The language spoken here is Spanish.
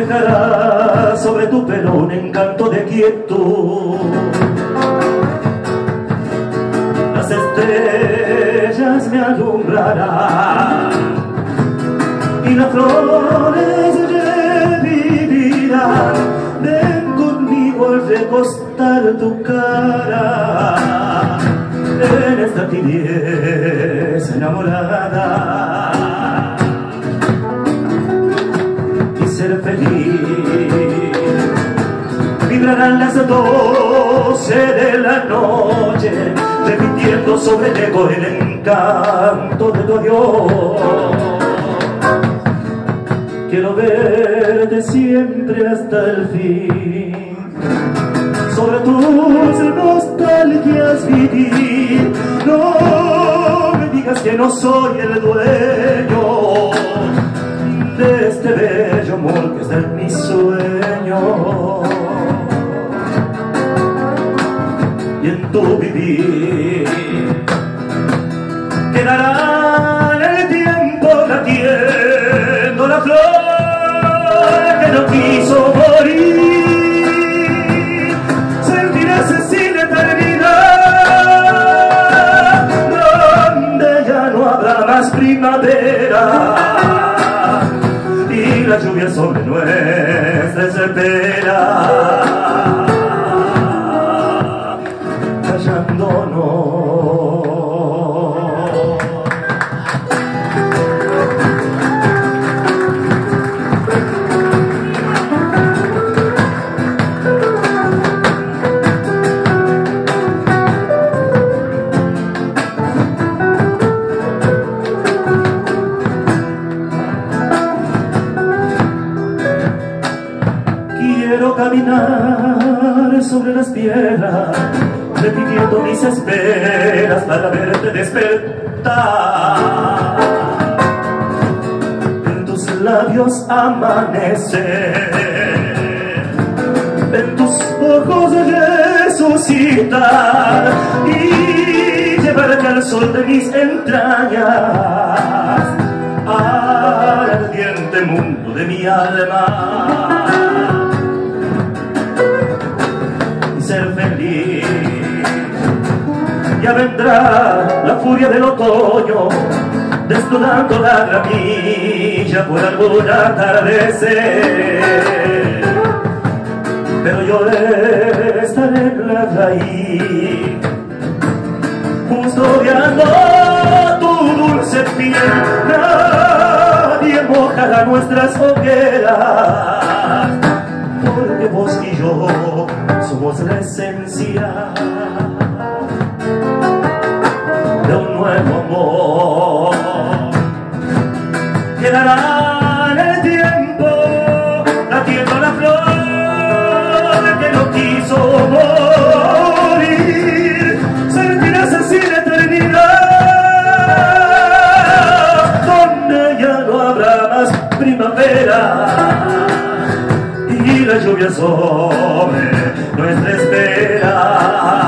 dejará sobre tu pelo un encanto de quietud. Las estrellas me alumbrarán y las flores revivirán. Ven conmigo a recostar tu cara en esta tibieza enamorada y ser feliz. Vibrarán las 12 de la noche, repitiendo sobre el eco el encanto de tu adiós. Quiero verte siempre hasta el fin, sobre tus nostalgias vivir. No me digas que no soy el dueño de este bello amor que está en mi sueño. Y en tu vivir quedará en el tiempo latiendo la flor que no quiso morir. Sentirás sin eternidad donde ya no habrá más primavera y la lluvia sobre nuestra espera, callándonos. Quiero caminar sobre las piedras, repitiendo mis esperas para verte despertar. En tus labios amanecer, en tus ojos resucitar y llevarte al sol de mis entrañas, al ardiente mundo de mi alma. Ser feliz. Ya vendrá la furia del otoño, desnudando la ramilla por algún atardecer. Pero yo estaré en la raíz, custodiando tu dulce piel. Nadie mojará nuestras hogueras, porque vos y yo somos la esencia de un nuevo amor. Quedará en el tiempo latiendo la flor que no quiso morir. Sentirás así la eternidad donde ya no habrá más primavera y la lluvia sobre nuestra espera.